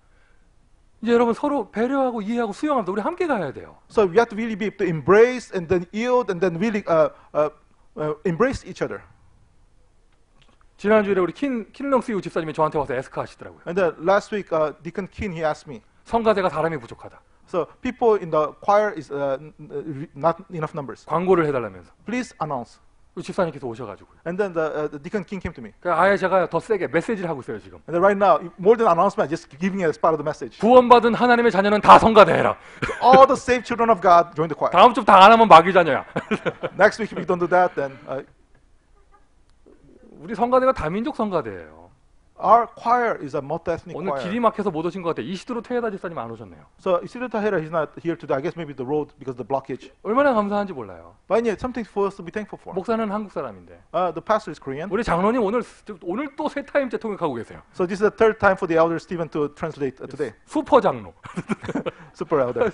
이제 여러분 서로 배려하고 이해하고 수용합니다. 우리 함께 가야 돼요. So we have to really be able to embrace and then yield and then really uh, uh, uh, embrace each other. 지난주에 우리 킨 킨렁스유 집사님이 저한테 와서 에스카 하시더라고요. And then last week, uh, Deacon Kin, he asked me, 성가대가 사람이 부족하다. so people in the choir is uh, n- uh, not enough numbers. 광고를 해달라면서. Please announce. 우리 집사님께서 오셔가지고. And then the, uh, the Deacon King came to me. 그러니까 아예 제가 더 세게 메시지를 하고 있어요 지금. And then right now, more than announcement, just giving it as part of the message. 구원받은 하나님의 자녀는 다 성가대해라. All the saved children of God join the choir. 다음 주 다 안 하면 마귀 자녀야. Next week, if we don't do that, then uh, 우리 성가대가 다민족 성가대예요. our choir is a multi-ethnic 오늘 길이 choir. 막혀서 못 오신 것 같아요. 이시드로 테헤다 집사님 안 오셨네요. So Isidro Tahira, he's not here today. I guess maybe the road because of the blockage. 얼마나 감사한지 몰라요. But yeah, something for us to be thankful for. 목사는 한국 사람인데. Uh, the pastor is Korean. 우리 장로님 오늘 오늘 또 세 타임째 통역하고 계세요. So this is the third time for the elder Stephen to translate uh, today. 슈퍼 장로. Super elder.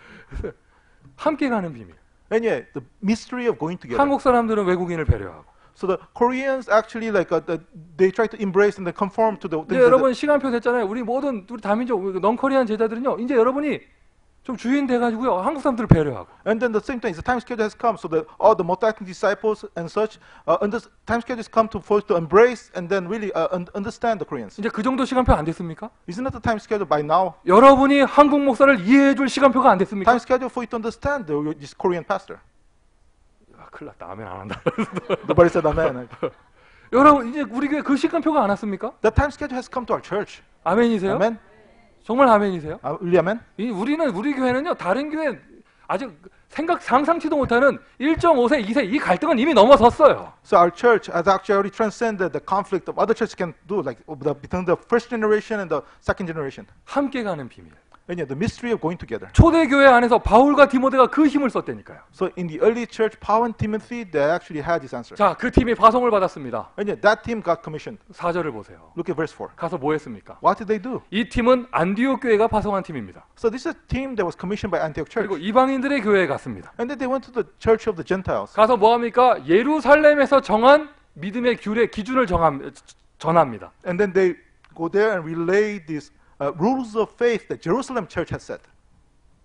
함께 가는 비밀. And yeah, the mystery of going together. 한국 사람들은 외국인을 배려하고. So the Koreans actually like uh, the, they try to embrace and they conform to the. 이제 things that 여러분 시간표 됐잖아요. 우리 모든 우리 다민족 넌커리안 제자들은요. 이제 여러분이 좀 주인 돼가지고요. 한국 사람들을 배려하고. the- and then the same thing, the time schedule has come. So that all the multi-ethnic disciples and such, uh, and this time schedule has come to for us to embrace and then really uh, un- understand the Koreans. 이제 그 정도 시간표 안 됐습니까? Isn't that the time schedule by now? 여러분이 한국 목사를 이해해줄 시간표가 안 됐습니까? Time schedule for you to understand the, this Korean pastor. 아, 큰일 났다. 아멘 안 한다. Nobody said amen. 여러분 이제 우리 교회 그 시간표가 안 왔습니까? The time schedule has come to our church. 아멘이세요? Amen. 정말 아멘이세요? Uh, really amen. 이 우리는 우리 교회는요 다른 교회 아직 생각 상상치도 못하는 일 점 오 세, 이 세 이 갈등은 이미 넘어섰어요. So our church has actually already transcended the conflict of other churches can do, like the, between the first generation and the second generation. 함께 가는 비밀. And yeah, the mystery of going together. 초대 교회 안에서 바울과 디모데가 그 힘을 썼다니까요. So in the early church, Paul and Timothy, they actually had this answer. 자, 그 팀이 파송을 받았습니다. And yeah, that team got commissioned. 사 절을 보세요. Look at verse four. 가서 뭐 했습니까? What did they do? 이 팀은 안디옥 교회가 파송한 팀입니다. So this is a team that was commissioned by Antioch Church. 그리고 이방인들의 교회에 갔습니다. And then they went to the church of the Gentiles. 가서 뭐 합니까? 예루살렘에서 정한 믿음의 규례 기준을 정함, 전합니다. And then they go there and relay these uh, rules of faith that Jerusalem church has set.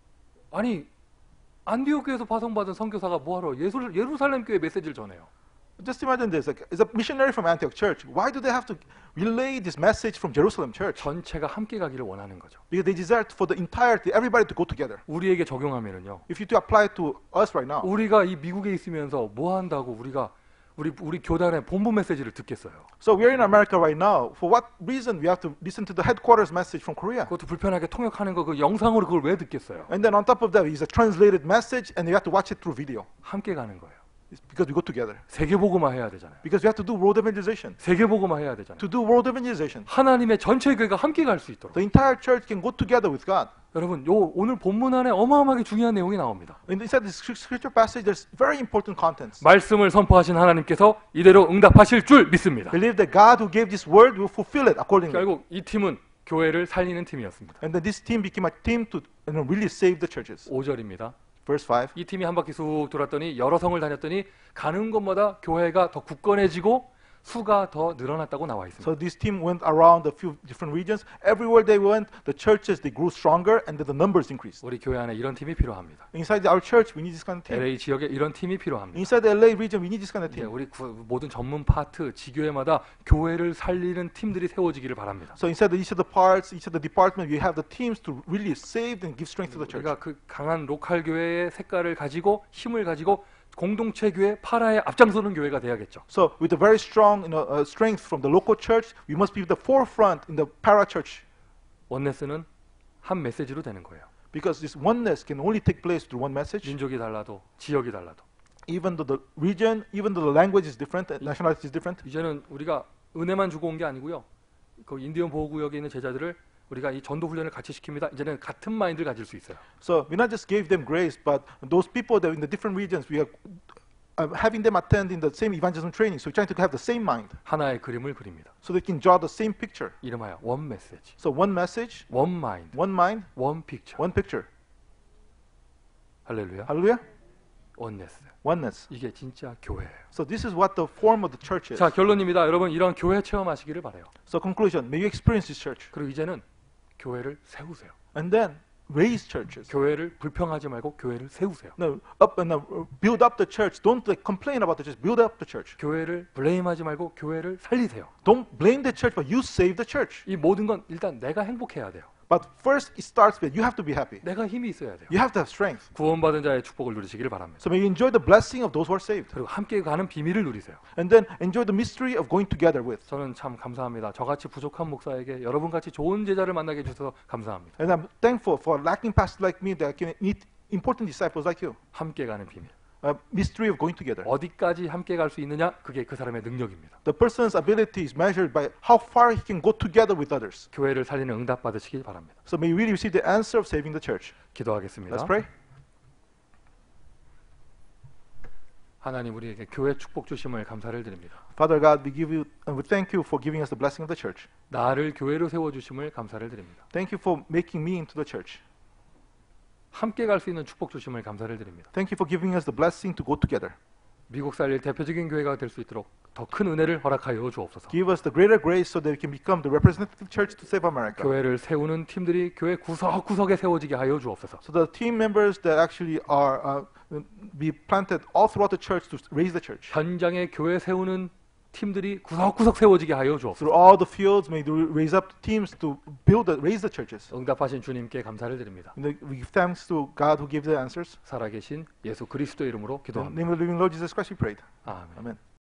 아니 안디옥 교회에서 파송받은 선교사가 뭐하러 예수, 예루살렘 교회 메시지를 전해요? Just imagine this: like, is a missionary from Antioch Church. Why do they have to relay this message from Jerusalem Church? 전체가 함께 가기를 원하는 거죠. Because they desire for the entirety, everybody to go together. 우리에게 적용하면은요. If you to apply it to us right now, 우리가 이 미국에 있으면서 뭐 한다고 우리가 우리 우리 교단의 본부 메시지를 듣겠어요. so we are in America right now. For what reason we have to listen to the headquarters message from Korea? 그것도 불편하게 통역하는 거 그 영상으로 그걸 왜 듣겠어요? And then on top of that, it's a translated message, and you have to watch it through video. 함께 가는 거예요. It's because we go together. 세계복음화 해야 되잖아요. Because we have to do world evangelization. 세계복음화 해야 되잖아요. To do world evangelization, 하나님의 전체 교회가 함께 갈 수 있도록. the entire church can go together with God. 여러분, 요 오늘 본문 안에 어마어마하게 중요한 내용이 나옵니다. And inside this scripture passage, there's very important contents. 말씀을 선포하신 하나님께서 이대로 응답하실 줄 믿습니다. Believe that God who gave this word will fulfill it accordingly. 결국 이 팀은 교회를 살리는 팀이었습니다. And then this team became a team to you know, really save the churches. 오 절입니다. Verse five. 이 팀이 한 바퀴 쑥 돌았더니 여러 성을 다녔더니 가는 곳마다 교회가 더 굳건해지고 수가 더 늘어났다고 나와 있습니다. So this team went around a few different regions. Everywhere they went, the churches they grew stronger and then the numbers increased. 우리 교회 안에 이런 팀이 필요합니다. Inside our church, we need this kind of team. 엘에이 지역에 이런 팀이 필요합니다. Inside the L A region, we need this kind of 이제 team. 우리 구, 모든 전문 파트, 지교회마다 교회를 살리는 팀들이 세워지기를 바랍니다. So inside the, each of the parts, each of the department, we have the teams to really save and give strength to the church. 우리가 그 강한 로컬 교회의 색깔을 가지고 힘을 가지고 공동체 교회 파라에 앞장서는 교회가 돼야겠죠. So with a very strong you know, uh, strength from the local church, we must be the forefront in the para church. 원네스는 한 메시지로 되는 거예요. Because this oneness can only take place through one message. 민족이 달라도 지역이 달라도 Even though the region, even though the language is different, and nationality is different. 이제는 우리가 은혜만 주고 온 게 아니고요. 그 인디언 보호구역에 있는 제자들을 우리가 이 전도 훈련을 같이 시킵니다. 이제는 같은 마인드를 가질 수 있어요. So we not just gave them grace, but those people that in the different regions, we are uh, having them attend in the same evangelism training. So we're trying to have the same mind, 하나의 그림을 그립니다. so they can draw the same picture. 이름하여 원 메시지, So one message, 원 마인드, one mind, 원 픽처. one picture. 할렐루야. Hallelujah. 원네스. Oneness. 이게 진짜 교회예요. So this is what the form of the church is. 자, 결론입니다. 여러분 이런 교회 체험하시기를 바래요. So conclusion, may you experience this church, 그리고 이제는 교회를 세우세요. and then raise churches. 교회를 불평하지 말고 교회를 세우세요. No, up and uh, build up the church. Don't like complain about the church. Build up the church. 교회를 블레임하지 말고 교회를 살리세요. Don't blame the church, but you save the church. 이 모든 건 일단 내가 행복해야 돼요. But first, it starts with you have to be happy. 내가 힘이 있어야 돼요. You have to have strength. 구원받은 자의 축복을 누리시기를 바랍니다. So may you enjoy the blessing of those who are saved, 그리고 함께 가는 비밀을 누리세요. and then enjoy the mystery of going together with. 저는 참 감사합니다. 저같이 부족한 목사에게 여러분같이 좋은 제자를 만나게 해주셔서 감사합니다. And I'm thankful for a lacking pastor like me that can meet important disciples like you. 함께 가는 비밀. A mystery of going together. 어디까지 함께 갈 수 있느냐? 그게 그 사람의 능력입니다. The person's ability is measured by how far he can go together with others. 교회를 살리는 응답 받으시길 바랍니다. So may we receive the answer of saving the church. 기도하겠습니다. Let's pray. 하나님 우리에게 교회 축복 주심을 감사를 드립니다. Father God, we give you and we thank you for giving us the blessing of the church. 나를 교회로 세워 주심을 감사를 드립니다. Thank you for making me into the church. 함께 갈 수 있는 축복 주심을 감사를 드립니다. Thank you for giving us the blessing to go together. 미국 살릴 대표적인 교회가 될 수 있도록 더 큰 은혜를 허락하여 주옵소서. Give us the greater grace so that we can become the representative church to save America. 교회를 세우는 팀들이 교회 구석구석에 세워지게 하여 주옵소서. So the team members that actually are uh, be planted all throughout the church to raise the church. 현장에 교회 세우는 팀들이 구석구석 세워지게 하여 주옵소서. Through all the fields, may they raise up teams to build, the, raise the churches. 응답하신 주님께 감사를 드립니다. And we give thanks to God who gave the answers. 살아계신 예수 그리스도 이름으로 In the 기도합니다. name of the living Lord Jesus Christ, we prayed. 아멘. Amen.